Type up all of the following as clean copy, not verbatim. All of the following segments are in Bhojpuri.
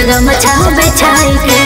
गमछा बिछाई के।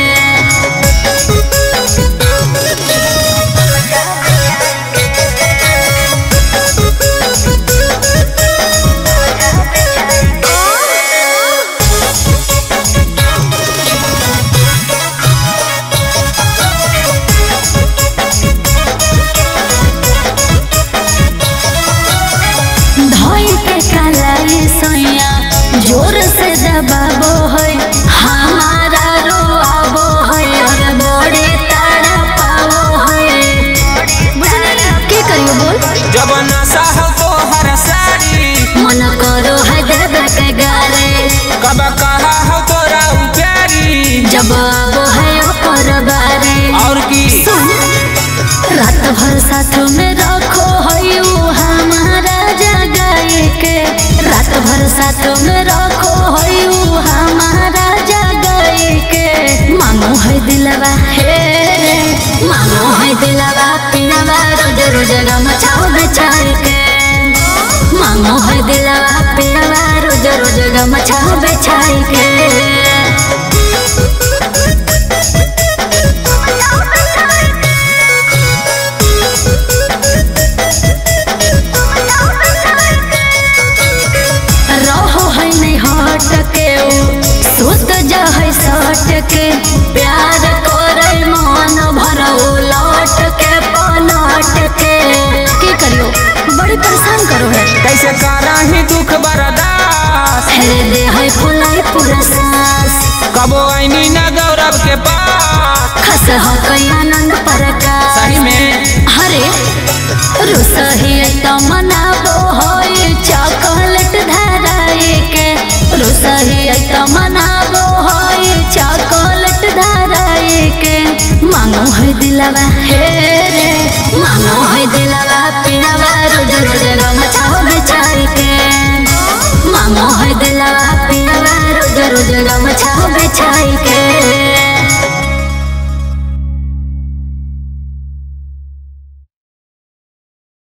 जोर से दबाबो है हमारा रोआबो है और बड़े तारा पावो है। के करियो बोल जब नशा हो तो हर साड़ी मन करो है देवे के गारे। कब कहा हो तो राहु प्यारी जब आबो है पर बारे। और की सुन रात भर साथ में रखो है हमारा जगाए के। रात भर साथ में रखो है हमारा जगाए के। मांगो है दिलवा हे मांगो है दिलवा पिनवा रोज रोज गमछा बिछाई के। मांगो है दिलवा पिनवा रोज रोज गमछा बिछाई के। सुत जाए सट के प्यार करे मन भरो लौट के पलट के। की करियो बड़ी परेशान करो है कैसे करा ही दुख बर्दाश्त। हेरे दे है फुलाई पूरा सांस। कबो आईनी न गौरव के पास खस हो कई आनंद प्रकाश। सही में हरे रुसही तो मनाबो होई चॉकलेट धराई के। रुसही तो मनाबो होई चॉकलेट धराई के। मांगो है दिलवा हे रे मांगो है दिलवा पिनवा